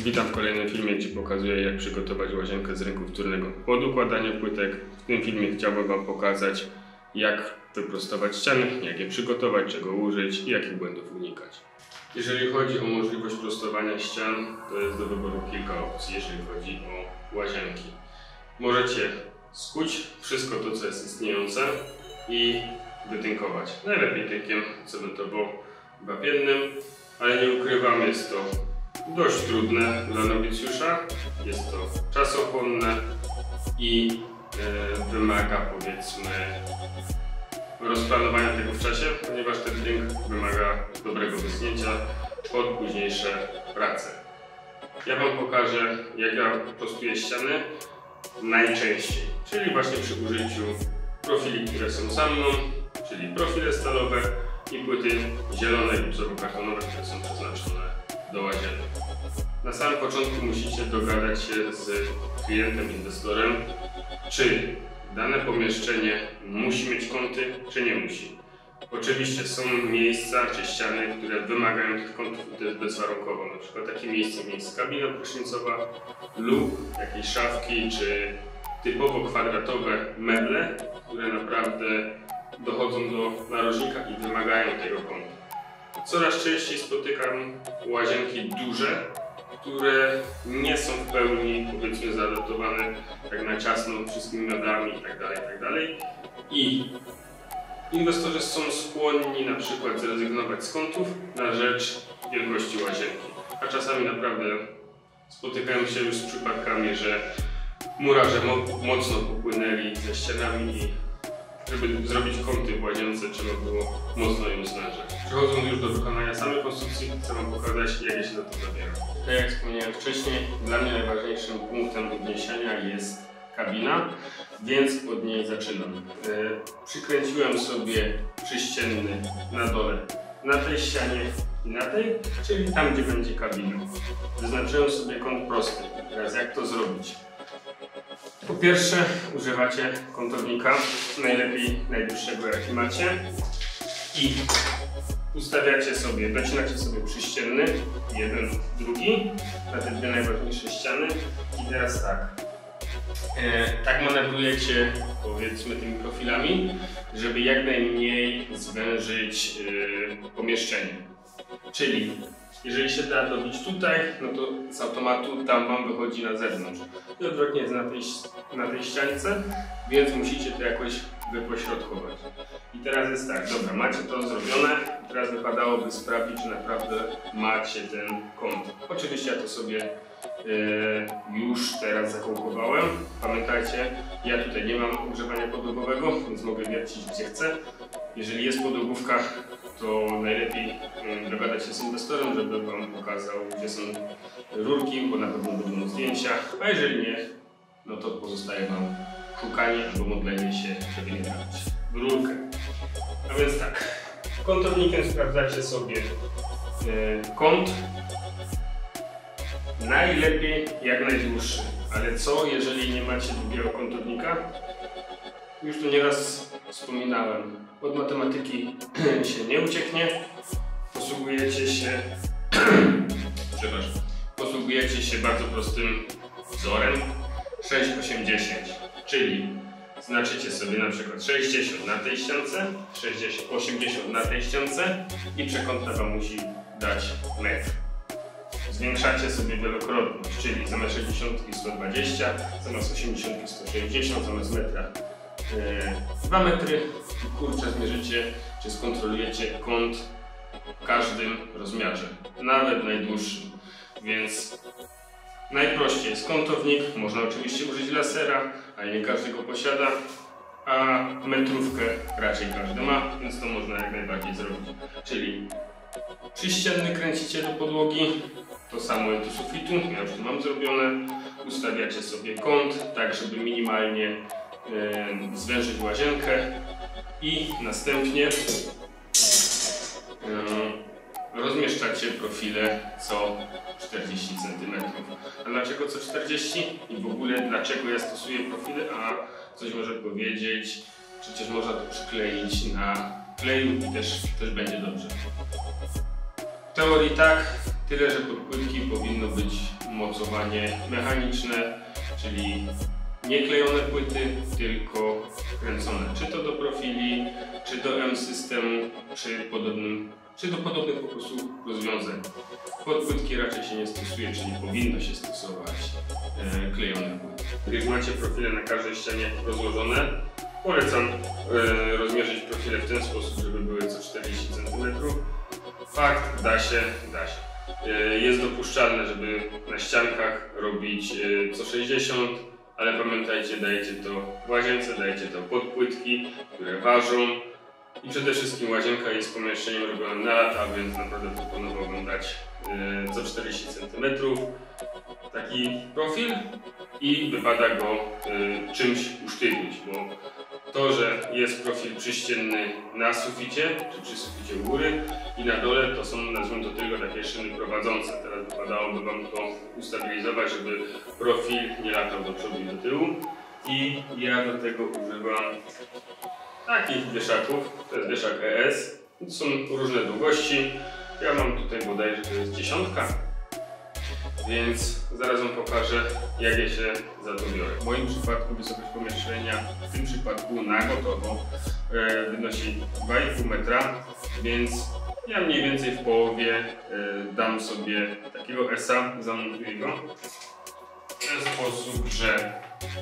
Witam w kolejnym filmie, gdzie pokazuję, jak przygotować łazienkę z rynku wtórnego pod układanie płytek. W tym filmie chciałbym Wam pokazać, jak wyprostować ściany, jak je przygotować, czego użyć i jakich błędów unikać. Jeżeli chodzi o możliwość prostowania ścian, to jest do wyboru kilka opcji, jeżeli chodzi o łazienki. Możecie skuć wszystko to, co jest istniejące i wytynkować. Najlepiej tynkiem cementowo-wapiennym, ale nie ukrywam, jest to dość trudne dla nowicjusza, jest to czasochłonne i wymaga, powiedzmy, rozplanowania tego w czasie, ponieważ ten tynk wymaga dobrego wysunięcia pod późniejsze prace. Ja Wam pokażę, jak ja prostuję ściany najczęściej, czyli właśnie przy użyciu profili, które są za mną, czyli profile stalowe i płyty zielone lub wzorokartonowe, które są przeznaczone do łazienek. Na samym początku musicie dogadać się z klientem, inwestorem, czy dane pomieszczenie musi mieć kąty, czy nie musi. Oczywiście są miejsca czy ściany, które wymagają tych kątów i to jest bezwarunkowo. Na przykład takie miejsce jest kabina prysznicowa lub jakieś szafki, czy typowo kwadratowe meble, które naprawdę dochodzą do narożnika i wymagają tego kątu. Coraz częściej spotykam łazienki duże, które nie są w pełni, powiedzmy, zaadaptowane tak na ciasno wszystkimi meblami itd. I inwestorzy są skłonni na przykład zrezygnować z kątów na rzecz wielkości łazienki. A czasami naprawdę spotykają się już z przypadkami, że murarze mocno popłynęli ze ścianami i żeby zrobić kąty w łazience, trzeba było mocno ją zwężać. Przechodząc już do wykonania samej konstrukcji, chcę Wam pokazać, jak ja się za to zabieram. Tak jak wspomniałem wcześniej, dla mnie najważniejszym punktem odniesienia jest kabina, więc od niej zaczynam. Przykręciłem sobie przyścienny na dole, na tej ścianie i na tej, czyli tam, gdzie będzie kabina. Wyznaczyłem sobie kąt prosty. Teraz jak to zrobić? Po pierwsze używacie kątownika, najlepiej najdłuższego jaki macie i ustawiacie sobie, docinacie sobie przyścienny, jeden, drugi, na te dwie najważniejsze ściany i teraz tak. Tak manewrujecie, powiedzmy, tymi profilami, żeby jak najmniej zwężyć pomieszczenie. Czyli jeżeli się da dobić tutaj, no to z automatu tam Wam wychodzi na zewnątrz. I odwrotnie jest na tej ściance, więc musicie to jakoś wypośrodkować. I teraz jest tak, dobra, macie to zrobione, teraz wypadałoby sprawdzić, czy naprawdę macie ten kąt. Oczywiście ja to sobie już teraz zakołkowałem. Pamiętajcie, ja tutaj nie mam ogrzewania podłogowego, więc mogę wiercić gdzie chcę. Jeżeli jest podłogówka, to najlepiej dogadać się z inwestorem, żeby Wam pokazał, gdzie są rurki, bo na pewno będą zdjęcia, a jeżeli nie, no to pozostaje Wam szukanie albo modlenie się, żeby nie trafić w rurkę. A więc tak, kątownikiem sprawdzacie sobie kąt, najlepiej jak najdłuższy, ale co jeżeli nie macie długiego kątownika? Już to nieraz wspominałem, od matematyki się nie ucieknie, posługujecie się bardzo prostym wzorem 6, 8, 10, czyli znaczycie sobie na przykład 60 na tej ściance, 60, 80 na tej ściance i przekątna Wam musi dać metr. Zwiększacie sobie wielokrotność, czyli zamiast 60 120, zamiast 80 160, zamiast metra 2 metry i kurczę zmierzycie, czy skontrolujecie kąt w każdym rozmiarze, nawet najdłuższym. Więc najprościej jest kątownik, można oczywiście użyć lasera, ale nie każdy go posiada, a metrówkę raczej każdy ma, więc to można jak najbardziej zrobić. Czyli przyścienny kręcicie do podłogi, to samo do sufitu, ja już to mam zrobione, ustawiacie sobie kąt, tak żeby minimalnie zwężyć łazienkę i następnie rozmieszczacie profile co 40 cm. A dlaczego co 40? I w ogóle dlaczego ja stosuję profile? A ktoś może powiedzieć, przecież można to przykleić na kleju i też będzie dobrze. W teorii tak, tyle że pod płytki powinno być mocowanie mechaniczne, czyli nie klejone płyty, tylko kręcone, czy to do profili, czy do M-systemu, czy do podobnych po prostu rozwiązań. Podpłytki raczej się nie stosuje, czyli powinno się stosować klejone płyty. Gdy macie profile na każdej ścianie rozłożone, polecam rozmierzyć profile w ten sposób, żeby były co 40 cm. Fakt, da się. Jest dopuszczalne, żeby na ściankach robić co 60, ale pamiętajcie, dajecie to w łazience, dajecie to pod płytki, które ważą. I przede wszystkim łazienka jest pomieszczeniem robionym na lata, więc naprawdę proponowałbym dać co 40 cm taki profil i wypada go czymś usztywnić, bo to, że jest profil przyścienny na suficie, czy przy suficie u góry i na dole, to są, nazwijmy to, tylko takie szyny prowadzące. Teraz wypadałoby Wam to ustabilizować, żeby profil nie latał do przodu i do tyłu. I ja do tego używam takich wieszaków, to jest wieszak ES, to są różne długości. Ja mam tutaj bodajże, to jest 10, więc zaraz Wam pokażę, jak ja się za to biorę. W moim przypadku wysokość pomieszczenia, w tym przypadku na gotowo, wynosi 2,5 metra, więc ja mniej więcej w połowie dam sobie takiego S-a, zamontuję go w ten sposób, że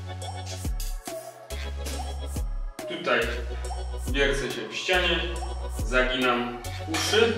tutaj wiercę się w ścianie, zaginam uszy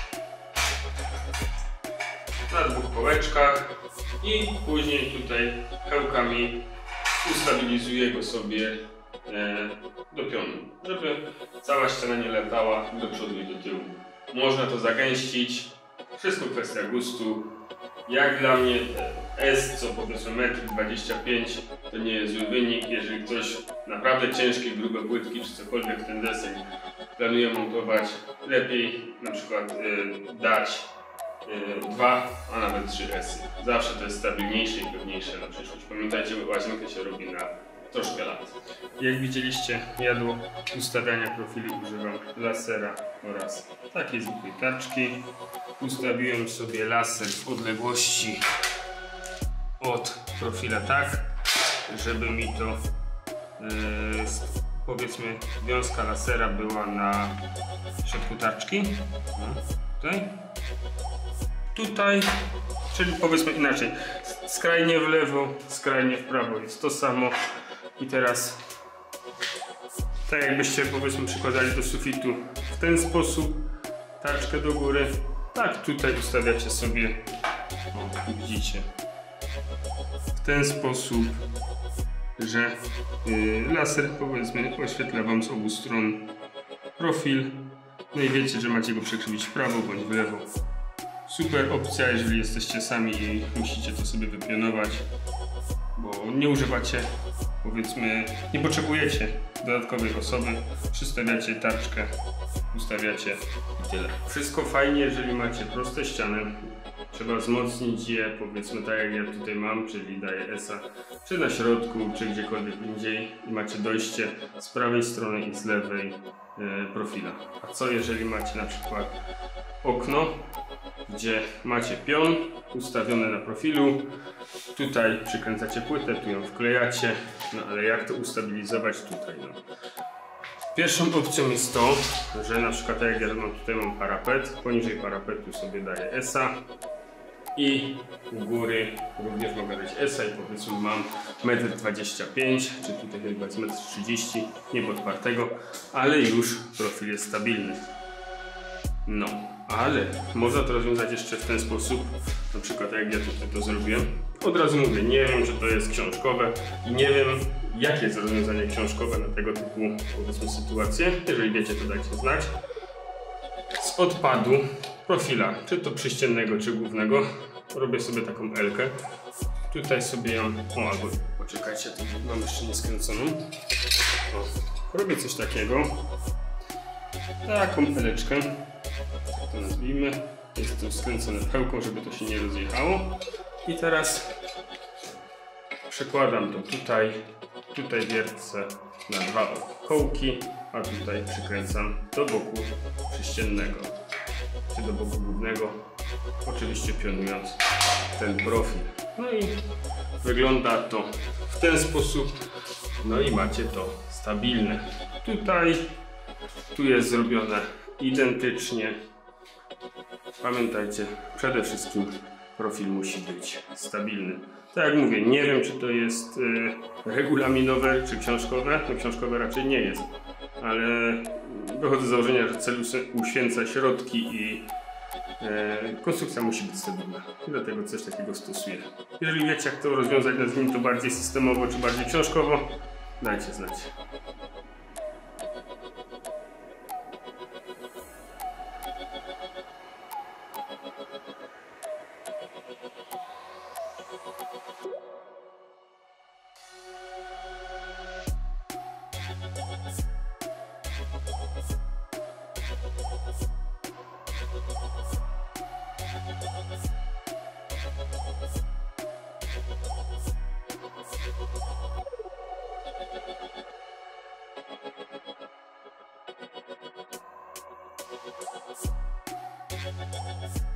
na 2 kołeczkach i później tutaj hełkami ustabilizuję go sobie do pionu, żeby cała ściana nie latała do przodu i do tyłu. Można to zagęścić, wszystko kwestia gustu. Jak dla mnie S, co powiedzmy 1,25 m, to nie jest zły wynik. Jeżeli ktoś naprawdę ciężkie, grube płytki czy cokolwiek w ten deseń planuje montować, lepiej na przykład dać 2, a nawet 3 S-y. Zawsze to jest stabilniejsze i pewniejsze na przyszłość. Pamiętajcie, łazienkę się robi na troszkę lat. Jak widzieliście, ja do ustawiania profili używam lasera oraz takiej zwykłej tarczki. Ustawiłem sobie laser w odległości od profila tak, żeby mi to powiedzmy wiązka lasera była na środku tarczki. Tutaj, czyli powiedzmy inaczej, skrajnie w lewo, skrajnie w prawo jest to samo. I teraz, tak jakbyście powiedzmy przykładali do sufitu w ten sposób, tarczkę do góry, tak tutaj ustawiacie sobie, o, widzicie, w ten sposób, że laser powiedzmy oświetla Wam z obu stron profil, no i wiecie, że macie go przekrzywić w prawo bądź w lewo. Super opcja, jeżeli jesteście sami i musicie to sobie wypionować, bo nie używacie, powiedzmy, nie potrzebujecie dodatkowej osoby, przystawiacie tarczkę, ustawiacie i tyle. Wszystko fajnie, jeżeli macie proste ściany, trzeba wzmocnić je, powiedzmy tak jak ja tutaj mam, czyli daję S-a, czy na środku, czy gdziekolwiek indziej i macie dojście z prawej strony i z lewej profila. A co jeżeli macie na przykład okno, gdzie macie pion ustawiony na profilu, tutaj przykręcacie płytę, tu ją wklejacie, no ale jak to ustabilizować tutaj? No. Pierwszą opcją jest to, że na przykład jak ja tutaj mam parapet, poniżej parapetu sobie daję S-a i u góry również mogę dać S-a i powiedzmy mam 1,25 m, czy tutaj chyba jest 1,30 m, nie podpartego, ale już profil jest stabilny. No, ale można to rozwiązać jeszcze w ten sposób, na przykład jak ja tutaj to zrobiłem. Od razu mówię, nie wiem, czy to jest książkowe i nie wiem, jakie jest rozwiązanie książkowe na tego typu, powiedzmy, sytuacje. Jeżeli wiecie, to dajcie znać. Z odpadu profila, czy to przyściennego, czy głównego, robię sobie taką L-kę. Tutaj sobie ją, o, albo poczekajcie, tu mam jeszcze nieskręconą. O, robię coś takiego. Taką L-eczkę. To nazwijmy, jest to skręcone pchełką, żeby to się nie rozjechało i teraz przekładam to tutaj wiercę na 2 kołki, a tutaj przykręcam do boku przyściennego. czy do boku głównego, oczywiście pionując ten profil. No i wygląda to w ten sposób, no i macie to stabilne. Tu jest zrobione identycznie. Pamiętajcie, przede wszystkim profil musi być stabilny. Tak jak mówię, nie wiem, czy to jest regulaminowe, czy książkowe. No książkowe raczej nie jest, ale wychodzę z założenia, że cel uświęca środki i konstrukcja musi być stabilna. Dlatego coś takiego stosuję. Jeżeli wiecie, jak to rozwiązać, nazwijmy to bardziej systemowo, czy bardziej książkowo, dajcie znać. We'll be right back.